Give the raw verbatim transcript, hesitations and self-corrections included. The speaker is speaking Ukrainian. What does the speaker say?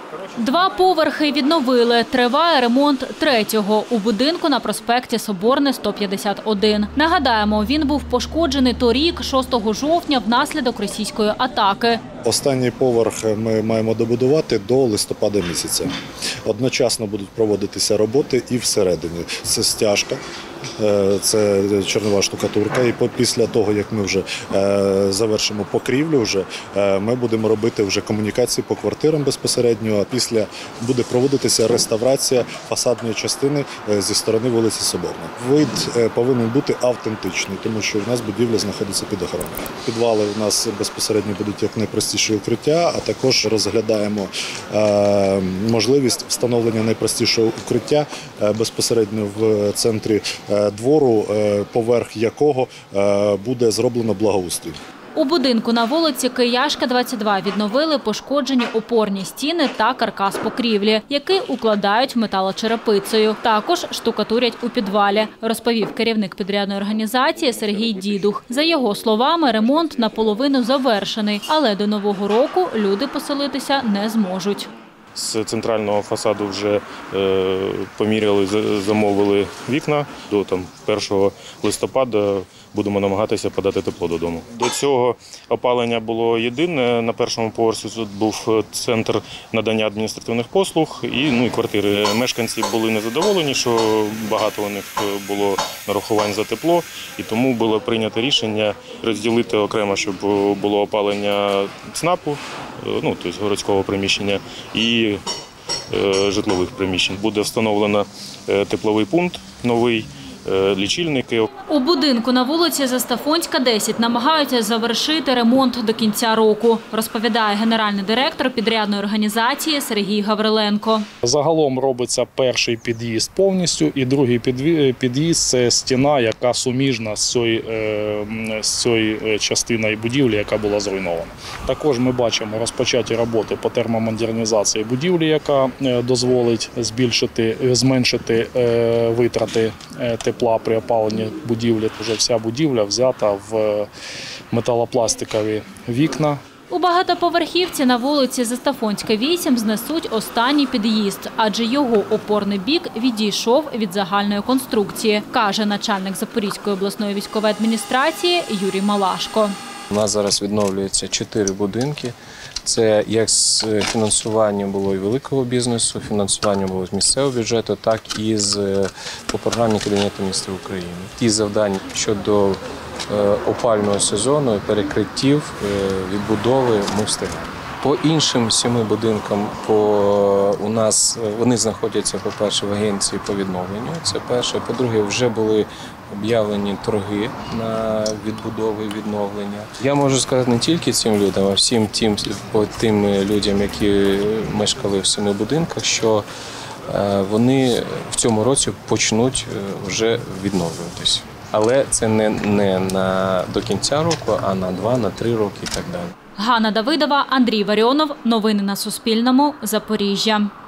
Два поверхи відновили. Триває ремонт третього у будинку на проспекті Соборне, сто п'ятдесят один. Нагадаємо, він був пошкоджений торік, шостого жовтня, внаслідок російської атаки. Останній поверх ми маємо добудувати до листопада місяця. Одночасно будуть проводитися роботи і всередині. Це стяжка, це чорнова штукатурка. І після того, як ми вже завершимо покрівлю, вже, ми будемо робити вже комунікації по квартирам безпосередньо, а після буде проводитися реставрація фасадної частини зі сторони вулиці Соборна. Вид повинен бути автентичний, тому що в нас будівля знаходиться під охороною. Підвали в нас безпосередньо будуть як найпростіше укриття, а також розглядаємо можливість встановлення найпростішого укриття безпосередньо в центрі двору, поверх якого буде зроблено благоустрій. У будинку на вулиці Кияшка, двадцять два відновили пошкоджені опорні стіни та каркас покрівлі, який укладають металочерепицею. Також штукатурять у підвалі, розповів керівник підрядної організації Сергій Дідух. За його словами, ремонт наполовину завершений, але до Нового року люди поселитися не зможуть. З центрального фасаду вже е, поміряли, замовили вікна. До там, першого листопада будемо намагатися подати тепло додому. До цього опалення було єдине. На першому поверсі тут був центр надання адміністративних послуг і, ну, і квартири. Мешканці були незадоволені, що багато у них було нарахувань за тепло. І тому було прийнято рішення розділити окремо, щоб було опалення ЦНАПу, ну, тобто городського приміщення, і е, житлових приміщень. Буде встановлено е, тепловий пункт новий, е, лічильники. У будинку на вулиці Застафонська, десять намагаються завершити ремонт до кінця року, розповідає генеральний директор підрядної організації Сергій Гавриленко. Загалом робиться перший під'їзд повністю і другий під'їзд – це стіна, яка суміжна з цією, з цією частиною будівлі, яка була зруйнована. Також ми бачимо розпочаті роботи по термомодернізації будівлі, яка дозволить збільшити, зменшити витрати тепла при опаленні будівлі. Вже вся будівля взята в металопластикові вікна. У багатоповерхівці на вулиці Застафонська, вісім знесуть останній під'їзд, адже його опорний бік відійшов від загальної конструкції, каже начальник Запорізької обласної військової адміністрації Юрій Малашко. У нас зараз відновлюється чотири будинки. Це як з фінансуванням було і великого бізнесу, фінансування було з місцевого бюджету, так і з, по програмі Кабінету міністрів України. Ті завдання щодо опалювального сезону, перекриттів, відбудови ми встигаємо. По іншим семи будинкам по, у нас вони знаходяться, по-перше, в агенції по відновленню. Це перше. По-друге, вже були об'явлені торги на відбудову і відновлення. Я можу сказати не тільки цим людям, а всім тим, тим людям, які мешкали в семи будинках, що вони в цьому році почнуть вже відновлюватися. Але це не, не на, до кінця року, а на два, на три роки і так далі. Ганна Давидова, Андрій Варіонов. Новини на Суспільному. Запоріжжя.